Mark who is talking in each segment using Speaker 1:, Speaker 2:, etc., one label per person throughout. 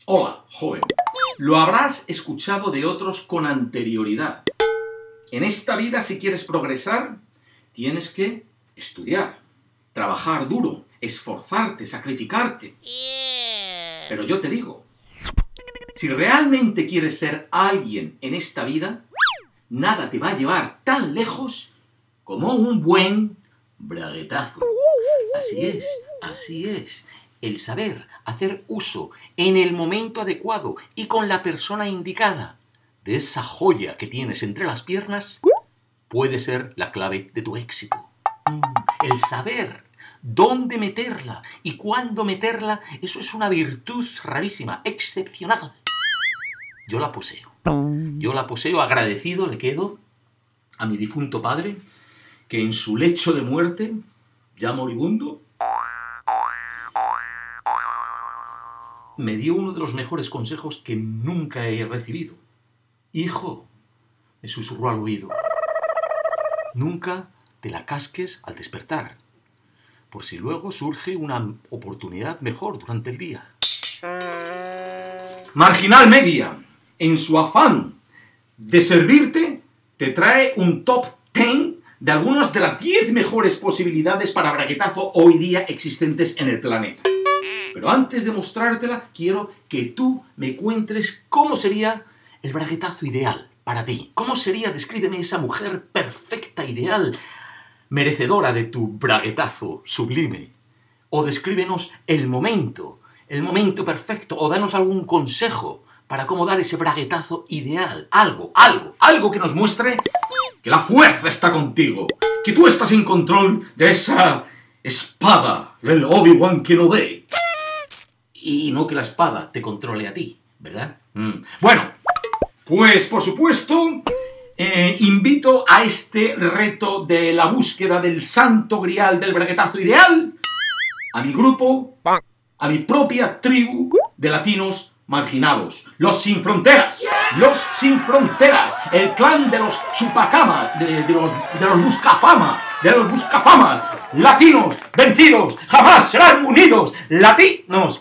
Speaker 1: Hola, joven. Lo habrás escuchado de otros con anterioridad. En esta vida, si quieres progresar, tienes que estudiar, trabajar duro, esforzarte, sacrificarte. Pero yo te digo, si realmente quieres ser alguien en esta vida, nada te va a llevar tan lejos como un buen braguetazo. Así es. El saber hacer uso en el momento adecuado y con la persona indicada de esa joya que tienes entre las piernas puede ser la clave de tu éxito. El saber dónde meterla y cuándo meterla, eso es una virtud rarísima, excepcional. Yo la poseo, agradecido le quedo a mi difunto padre, que en su lecho de muerte, ya moribundo, me dio uno de los mejores consejos que nunca he recibido. Hijo, me susurró al oído, nunca te la casques al despertar, por si luego surge una oportunidad mejor durante el día. Marginal Media, en su afán de servirte, te trae un top 10 de algunas de las 10 mejores posibilidades para braguetazo hoy día existentes en el planeta. Pero antes de mostrártela, quiero que tú me cuentes cómo sería el braguetazo ideal para ti. ¿Cómo sería? Descríbeme esa mujer perfecta, ideal, merecedora de tu braguetazo sublime. O descríbenos el momento perfecto, o danos algún consejo para cómo dar ese braguetazo ideal. Algo que nos muestre que la fuerza está contigo, que tú estás en control de esa espada del Obi-Wan Kenobi. Y no que la espada te controle a ti, ¿verdad? Bueno, pues por supuesto, invito a este reto de la búsqueda del santo grial del braguetazo ideal a mi grupo, a mi propia tribu de latinos marginados, los sin fronteras, el clan de los chupacamas, de los buscafamas, latinos vencidos jamás serán unidos, latinos.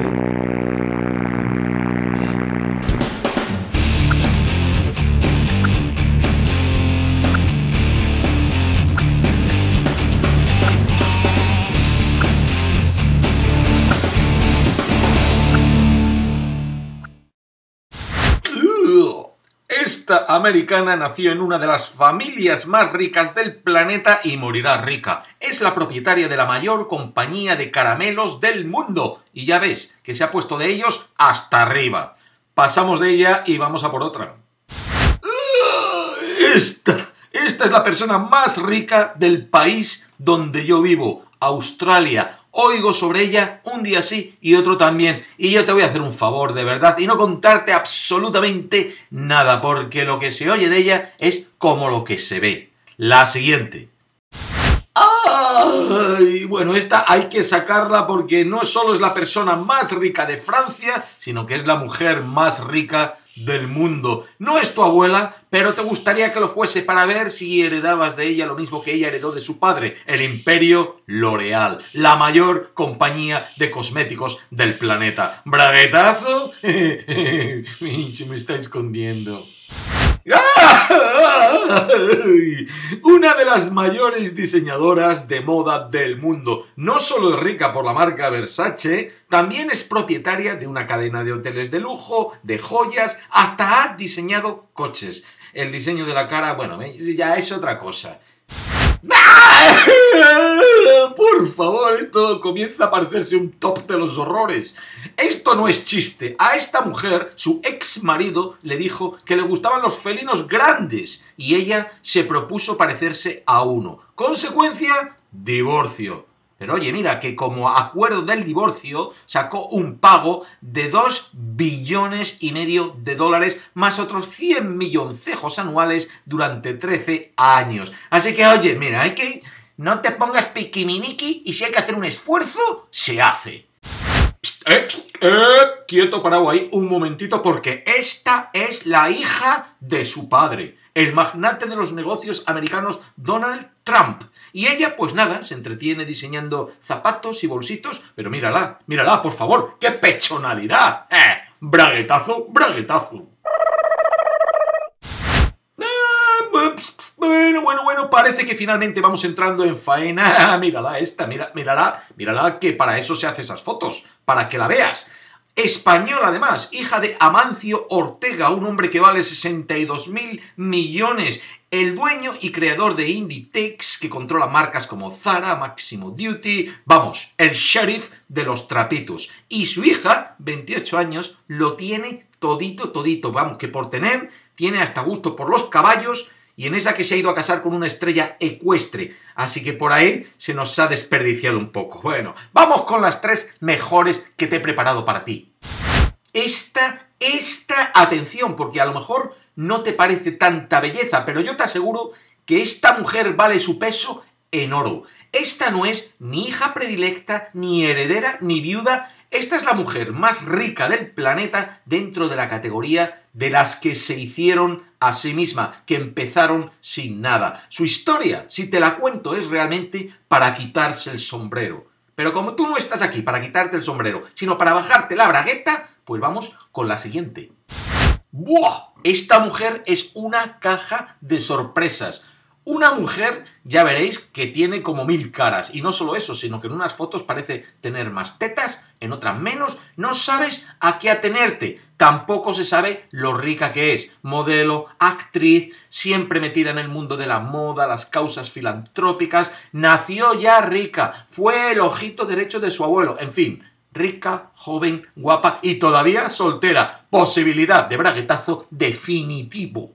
Speaker 1: Esta americana nació en una de las familias más ricas del planeta y morirá rica. Es la propietaria de la mayor compañía de caramelos del mundo. Y ya ves que se ha puesto de ellos hasta arriba. Pasamos de ella y vamos a por otra. Esta es la persona más rica del país donde yo vivo, Australia. Oigo sobre ella un día sí y otro también. Y yo te voy a hacer un favor, de verdad, y no contarte absolutamente nada, porque lo que se oye de ella es como lo que se ve. La siguiente. ¡Ay! Bueno, esta hay que sacarla porque no solo es la persona más rica de Francia, sino que es la mujer más rica del mundo. No es tu abuela, pero te gustaría que lo fuese para ver si heredabas de ella lo mismo que ella heredó de su padre, el imperio L'Oréal, la mayor compañía de cosméticos del planeta. ¿Braguetazo? Se me está escondiendo. Una de las mayores diseñadoras de moda del mundo. No solo es rica por la marca Versace, también es propietaria de una cadena de hoteles de lujo, de joyas, hasta ha diseñado coches. El diseño de la cara, bueno, ya es otra cosa. Por favor, esto comienza a parecerse un top de los horrores. Esto no es chiste. A esta mujer, su ex marido le dijo que le gustaban los felinos grandes y ella se propuso parecerse a uno. Consecuencia, divorcio. Pero oye, mira, que como acuerdo del divorcio sacó un pago de 2,5 billones de dólares más otros 100 milloncejos anuales durante 13 años. Así que, oye, mira, hay que... No te pongas piquiminiki y si hay que hacer un esfuerzo, se hace. Quieto, parado ahí un momentito, porque esta es la hija de su padre, el magnate de los negocios americanos Donald Trump. Y ella, pues nada, se entretiene diseñando zapatos y bolsitos, pero mírala, por favor, ¡qué pechonalidad! braguetazo, braguetazo. Bueno, parece que finalmente vamos entrando en faena. Mírala esta, mírala, que para eso se hace esas fotos, para que la veas. Española además, hija de Amancio Ortega, un hombre que vale 62.000 millones, el dueño y creador de Inditex, que controla marcas como Zara, Massimo Dutti, vamos, el sheriff de los trapitos. Y su hija, 28 años, lo tiene todito, vamos, que por tener, tiene hasta gusto por los caballos, y en esa que se ha ido a casar con una estrella ecuestre, así que por ahí se nos ha desperdiciado un poco. Bueno, vamos con las 3 mejores que te he preparado para ti. Esta, atención, porque a lo mejor no te parece tanta belleza, pero yo te aseguro que esta mujer vale su peso en oro. Esta no es ni hija predilecta, ni heredera, ni viuda. Esta es la mujer más rica del planeta dentro de la categoría de las que se hicieron a sí misma, que empezaron sin nada. Su historia, si te la cuento, es realmente para quitarse el sombrero. Pero como tú no estás aquí para quitarte el sombrero, sino para bajarte la bragueta, pues vamos con la siguiente. ¡Buah! Esta mujer es una caja de sorpresas. Una mujer, ya veréis, que tiene como 1000 caras. Y no solo eso, sino que en unas fotos parece tener más tetas, en otras menos. No sabes a qué atenerte. Tampoco se sabe lo rica que es. Modelo, actriz, siempre metida en el mundo de la moda, las causas filantrópicas. Nació ya rica. Fue el ojito derecho de su abuelo. En fin, rica, joven, guapa y todavía soltera. Posibilidad de braguetazo definitivo.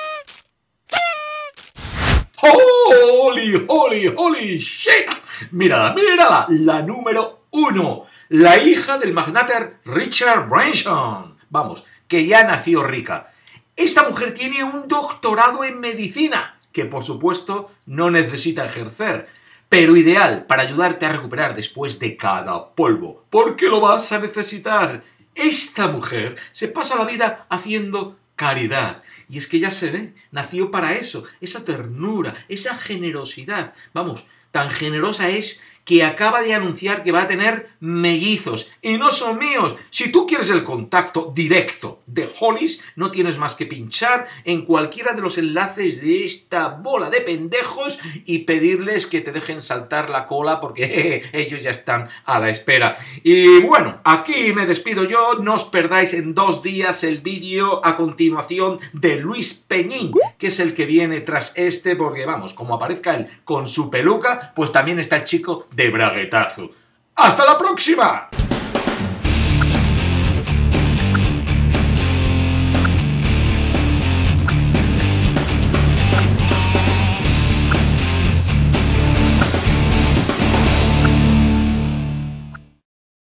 Speaker 1: ¡Holy shit! Mírala, la número 1. La hija del magnate Richard Branson. Vamos, que ya nació rica. Esta mujer tiene un doctorado en medicina, que por supuesto no necesita ejercer, pero ideal para ayudarte a recuperar después de cada polvo, porque lo vas a necesitar. Esta mujer se pasa la vida haciendo caridad. Y es que ya se ve, nació para eso, esa ternura, esa generosidad. Vamos, tan generosa es que acaba de anunciar que va a tener mellizos. Y no son míos. Si tú quieres el contacto directo de Hollis, no tienes más que pinchar en cualquiera de los enlaces de esta bola de pendejos y pedirles que te dejen saltar la cola porque ellos ya están a la espera. Y bueno, aquí me despido yo. No os perdáis en 2 días el vídeo a continuación de Luis Peñín, que es el que viene tras este, porque vamos, como aparezca él con su peluca, pues también está el chico de braguetazo. ¡Hasta la próxima!